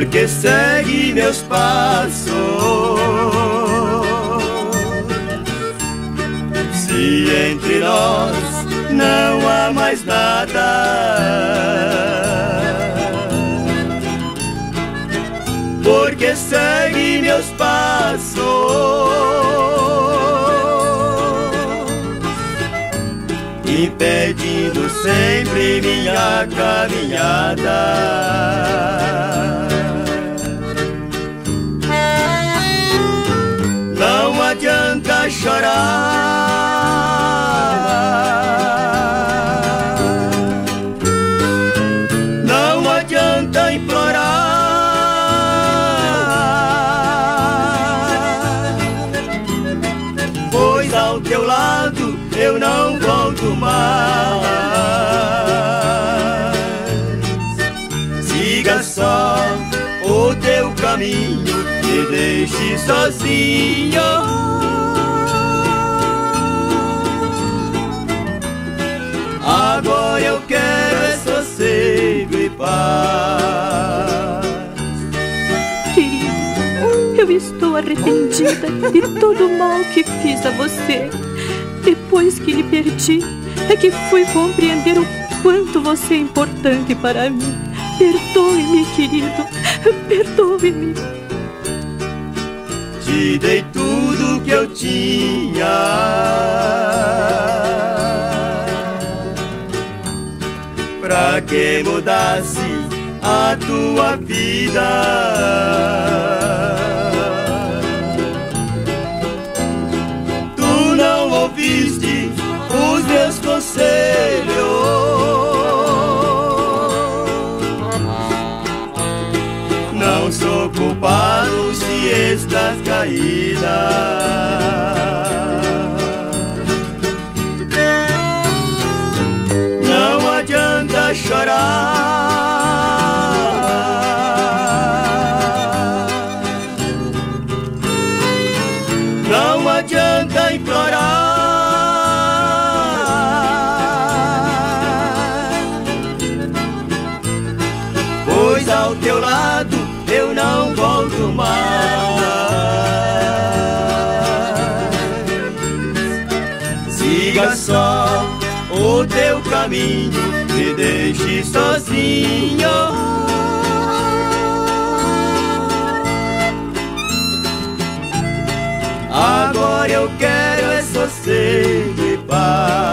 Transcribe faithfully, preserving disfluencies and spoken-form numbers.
porque segue meus passos. Se entre nós não há mais nada, porque segue meus passos, impedindo sempre minha caminhada. Não adianta chorar, não adianta implorar, pois ao teu lado eu não volto mais. Siga só o teu caminho, me deixe sozinho. Agora eu quero é sossego e paz. Querido, eu estou arrependida de todo o mal que fiz a você. Depois que lhe perdi, é que fui compreender o quanto você é importante para mim. Perdoe-me, querido, perdoe-me. Te dei tudo que eu tinha, pra que mudasse a tua vida. Tu não ouviste os meus conselhos, não sou culpado se estás caída. Não adianta chorar, não adianta implorar, pois ao teu lado eu não volto mais. Siga só o teu caminho, me deixe sozinho. Agora eu quero é sossego e paz.